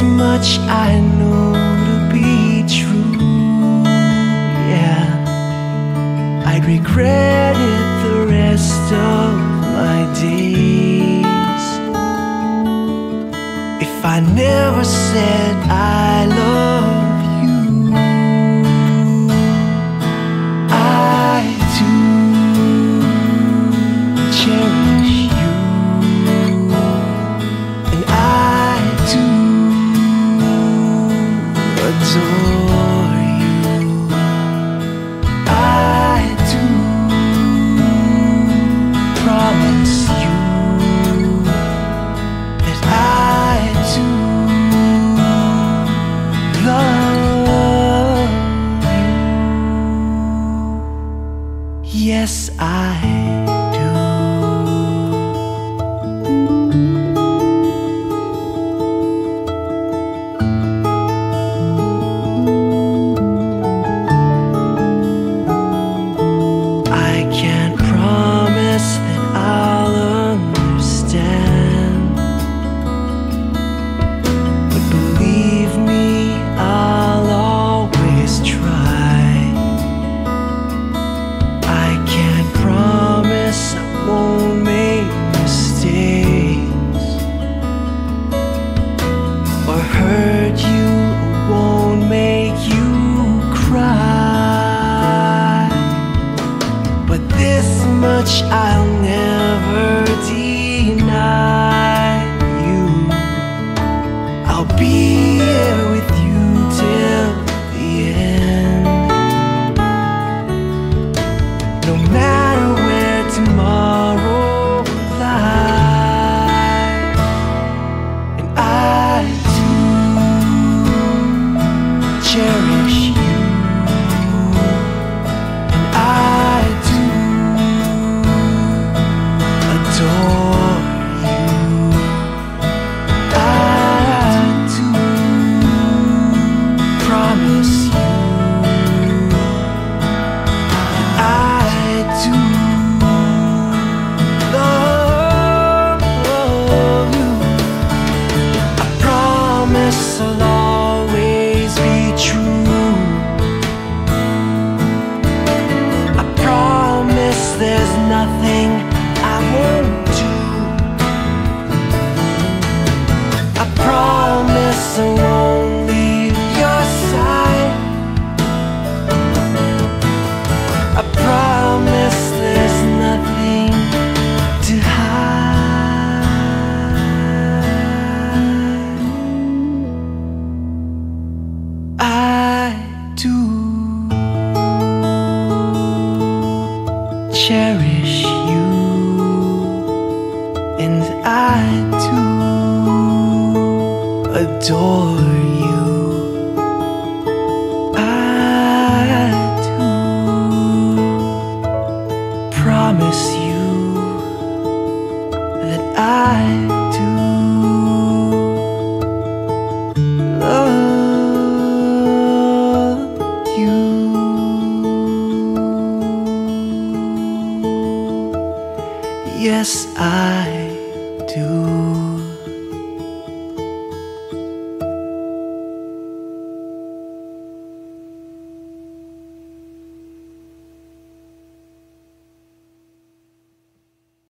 much I know to be true. Yeah, I'd regret it the rest of my days if I never said I love you. I do cherish you, and I do adore you. I do promise you that I do love you. Yes, I do. I can't promise that I'll understand, but believe me, I'll always try. I can't promise I won't make mistakes or hurt you, or won't make you cry. But this much I'll never deny you. I'll be here with you till the end, no matter where tomorrow lies. And I do cherish you, and I do adore you. I do promise you that I do love you. I promise I'll always be true. I promise there's nothing I won't do. I promise I won't leave your side. I promise there's nothing to hide. I do cherish you, and I do adore you. I do promise you that I do love you. Yes, I